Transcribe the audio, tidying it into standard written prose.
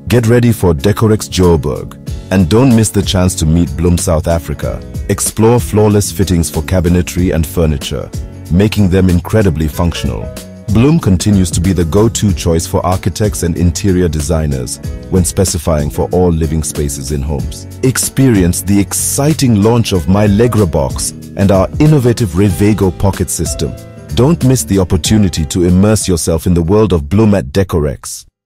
Get ready for Decorex Joburg, and don't miss the chance to meet Blum South Africa. Explore flawless fittings for cabinetry and furniture, making them incredibly functional. Blum continues to be the go-to choice for architects and interior designers when specifying for all living spaces in homes. Experience the exciting launch of myLEGRABOX and our innovative REVEGO pocket system. Don't miss the opportunity to immerse yourself in the world of Blum at Decorex.